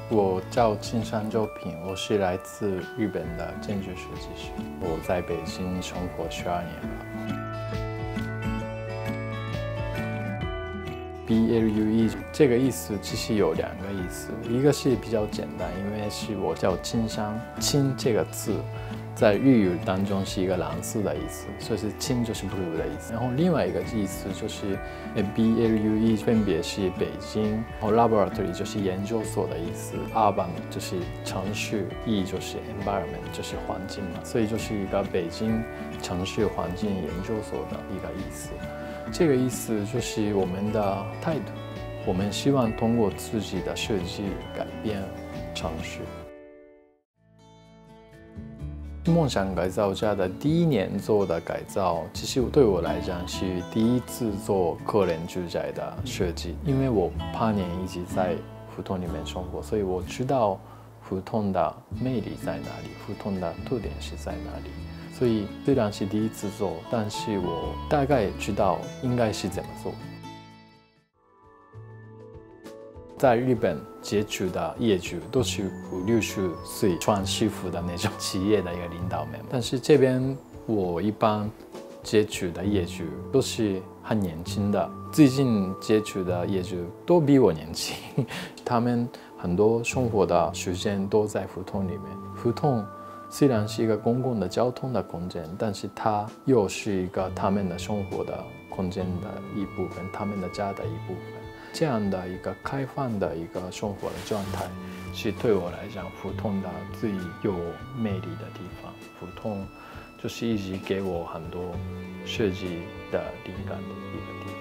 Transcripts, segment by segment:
我叫金山周平，我是来自日本的建筑设计师。我在北京生活12年了。BLUE 这个意思其实有2个意思，一个是比较简单，因为是我叫金山，金这个字在日语当中是一个蓝色的意思，所以是金就是 blue 的意思。然后另外一个意思就是 BLUE 分别是北京，然后 laboratory 就是研究所的意思 ，urban 就是城市 ，E 就是 environment 就是环境嘛，所以就是一个北京城市环境研究所的一个意思。这个意思就是我们的态度，我们希望通过自己的设计改变城市。梦想改造家的第1年做的改造，其实对我来讲是第一次做个人住宅的设计，因为我8年一直在胡同里面生活，所以我知道胡同的魅力在哪里，胡同的特点是在哪里。所以虽然是第一次做，但是我大概知道应该是怎么做。在日本接触的业主都是50、60岁穿西服的那种企业的一个领导们，但是这边我一般接触的业主都是很年轻的，最近接触的业主都比我年轻，他们很多生活的时间都在胡同里面。胡同虽然是一个公共的交通的空间，但是它又是一个他们的生活的空间的一部分，他们的家的一部分。这样的一个开放的一个生活的状态，是对我来讲胡同的最有魅力的地方。胡同就是一直给我很多设计的灵感的一个地方。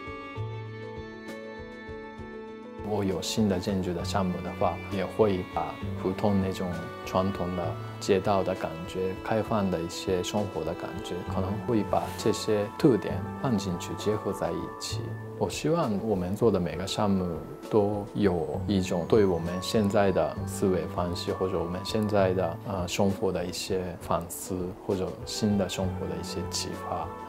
我有新的建筑的项目的话，也会把胡同那种传统的街道的感觉、开放的一些生活的感觉，可能会把这些特点放进去，结合在一起。我希望我们做的每个项目都有一种对我们现在的思维方式，或者我们现在的生活的一些反思，或者新的生活的一些启发。